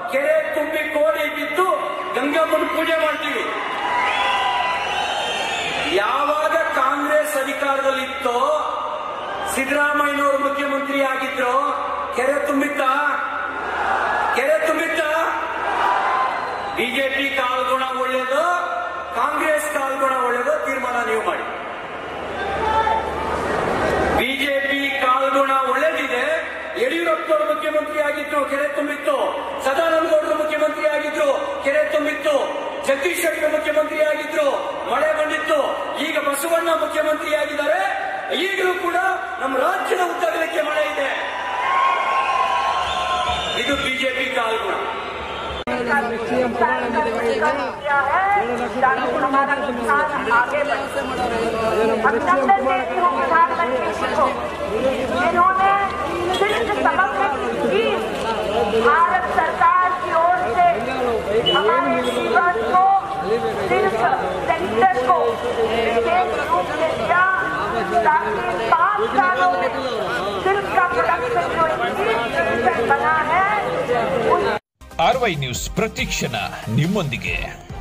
ಕೆರೆ ತುಂಬಿ ಕೋಡಿ ಬಿದ್ದು ಗಂಗಮ್ಮನ ಪೂಜೆ ಮಾಡ್ತೀವಿ. ಯಾವಾಗ ಕಾಂಗ್ರೆಸ್ ಅಧಿಕಾರದಲ್ಲಿತ್ತೋ, ಸಿದ್ದರಾಮಯ್ಯನವರು ಮುಖ್ಯಮಂತ್ರಿ ಆಗಿದ್ರು, ಕೆರೆ ತುಂಬಿತ್ತ? ಬಿಜೆಪಿ ಕಾಲ್ಗುಣ ಒಳ್ಳೇದು, ಕಾಂಗ್ರೆಸ್ ಕಾಲ್ಗುಣ ಒಳ್ಳೇದು, ತೀರ್ಮಾನ ನೀವು ಮಾಡಿ. ಬಿಜೆಪಿ ಕಾಲ್ಗುಣ ಒಳ್ಳೇದಿದೆ. ಯಡಿಯೂರಪ್ಪನವರು ಮುಖ್ಯಮಂತ್ರಿ ಆಗಿದ್ರು, ಕೆರೆ ತುಂಬಿತ್ತು. ಸದಾನಂದ ಗೌಡರು ಮುಖ್ಯಮಂತ್ರಿ ಆಗಿದ್ರು, ಕೆರೆ ತುಂಬಿತ್ತು. ಜಗದೀಶ್ ಶೆಟ್ಟರ್ ಮುಖ್ಯಮಂತ್ರಿ ಆಗಿದ್ರು, ಮಳೆ ಬಂದಿತ್ತು. ಈಗ ಬಸವಣ್ಣ ಮುಖ್ಯಮಂತ್ರಿ ಆಗಿದ್ದಾರೆ. ಈಗಲೂ ಕೂಡ ನಮ್ಮ ರಾಜ್ಯದ ಉದ್ದಗಲಕ್ಕೆ ಮಳೆ ಇದೆ. ಇದು ಬಿಜೆಪಿ ಕಾಲ್ಗುಣ. भारत सरकार की ओर से हमारे जीवन को सिर्फ सेक्टर को विशेष रूप से दिया, ताकि 5 सालों में सिल्क का प्रोडक्शन जो 21% बना है। RY न्यूज़ प्रतिक्षण निम्मೊಂದಿಗೆ.